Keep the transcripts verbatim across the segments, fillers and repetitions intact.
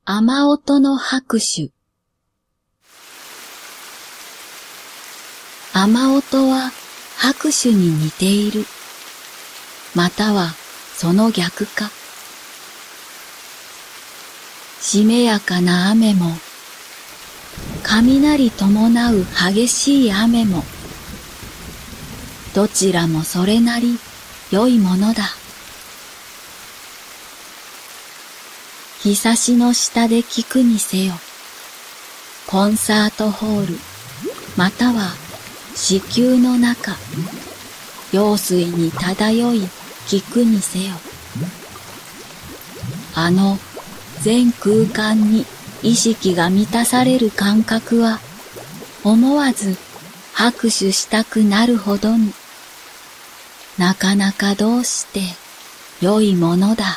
雨音の拍手。雨音は拍手に似ている。またはその逆か。しめやかな雨も、雷伴う激しい雨も、どちらもそれなり良いものだ。日差しの下で聞くにせよ、コンサートホール、または子宮の中、用水に漂い聞くにせよ。あの全空間に意識が満たされる感覚は、思わず拍手したくなるほどに、なかなかどうして良いものだ。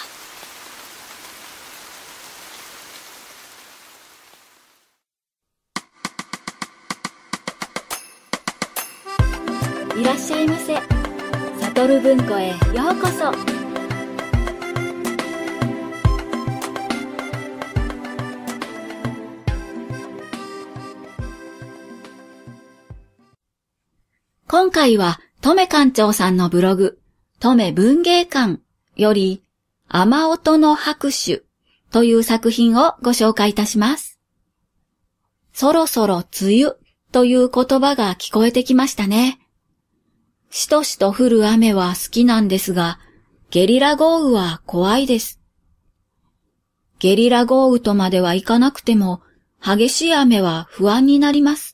いらっしゃいませ。サトル文庫へようこそ。今回はとめ館長さんのブログ、とめ文芸館より雨音の拍手という作品をご紹介いたします。そろそろ梅雨という言葉が聞こえてきましたね。しとしと降る雨は好きなんですが、ゲリラ豪雨は怖いです。ゲリラ豪雨とまではいかなくても、激しい雨は不安になります。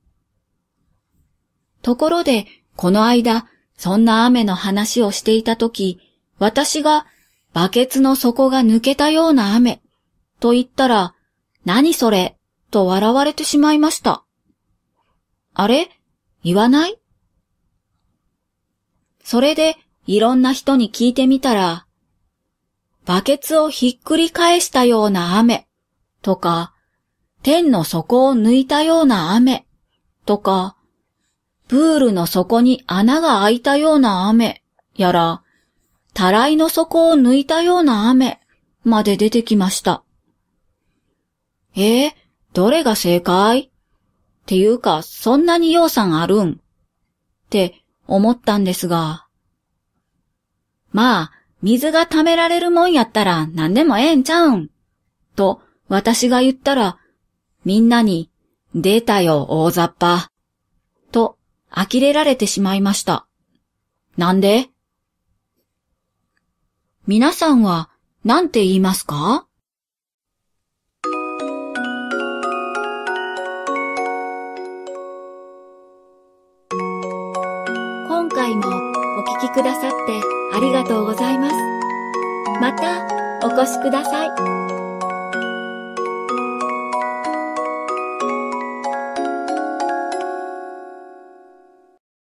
ところで、この間、そんな雨の話をしていたとき、私がバケツの底が抜けたような雨と言ったら、何それと笑われてしまいました。あれ？言わない？それでいろんな人に聞いてみたら、バケツをひっくり返したような雨とか、天の底を抜いたような雨とか、プールの底に穴が開いたような雨やら、たらいの底を抜いたような雨まで出てきました。えー、どれが正解？っていうか、そんなに要素あるん？って思ったんですが。まあ、水が溜められるもんやったら何でもええんちゃうん。と私が言ったら、みんなに、出たよ大雑把。と呆れられてしまいました。なんで？皆さんは何て言いますか？今回もお聞きくださってありがとうございます。またお越しください。